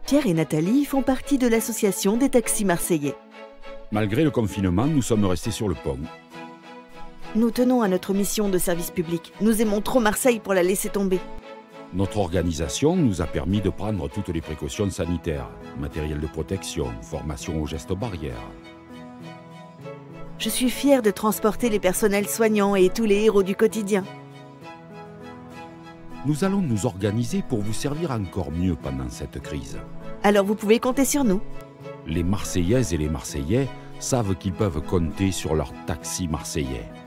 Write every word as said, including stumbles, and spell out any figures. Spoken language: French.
Pierre et Nathalie font partie de l'association des taxis marseillais. Malgré le confinement, nous sommes restés sur le pont. Nous tenons à notre mission de service public. Nous aimons trop Marseille pour la laisser tomber. Notre organisation nous a permis de prendre toutes les précautions sanitaires, matériel de protection, formation aux gestes barrières. Je suis fière de transporter les personnels soignants et tous les héros du quotidien. Nous allons nous organiser pour vous servir encore mieux pendant cette crise. Alors vous pouvez compter sur nous. Les Marseillaises et les Marseillais savent qu'ils peuvent compter sur leur taxi marseillais.